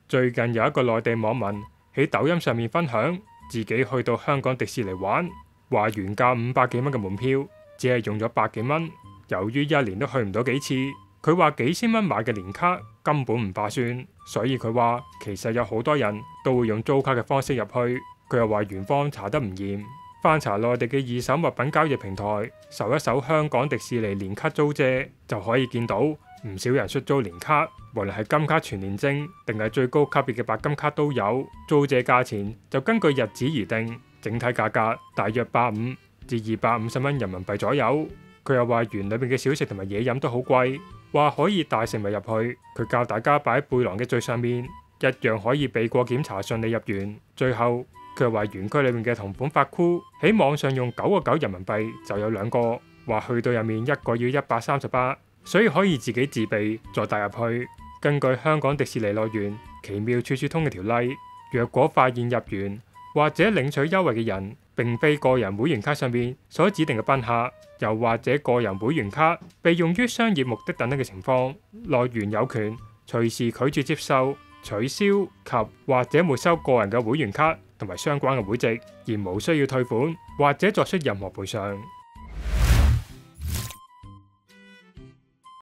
最近有一個內地網民喺抖音上面分享自己去到香港迪士尼玩，話原價500幾蚊嘅門票，只係用咗百幾蚊。由於一年都去唔到幾次，佢話幾千蚊買嘅年卡根本唔划算，所以佢話其實有好多人都會用租卡嘅方式入去。佢又話園方查得唔嚴，翻查內地嘅二手物品交易平台，搜一搜香港迪士尼年卡租借，就可以見到唔少人出租年卡，無論係金卡全年證定係最高級別嘅白金卡都有。租借價錢就根據日子而定，整體價格大約150至250蚊人民幣左右。佢又話園裏面嘅小食同埋嘢飲都好貴，話可以帶食物入去。佢教大家擺喺背囊嘅最上面，一樣可以避過檢查，順利入園。最後佢又話園區裏面嘅同款髮箍喺網上用9.9人民幣就有2個，話去到入面一個要138，所以可以自己自備再帶入去。根據香港迪士尼樂園奇妙處處通嘅條例，若果發現入園或者領取優惠嘅人並非個人會員卡上面所指定嘅賓客，又或者個人會員卡被用於商業目的等等嘅情況，樂園有權隨時拒絕接受、取消及或者沒收個人嘅會員卡同埋相關嘅會籍，而無需要退款或者作出任何賠償。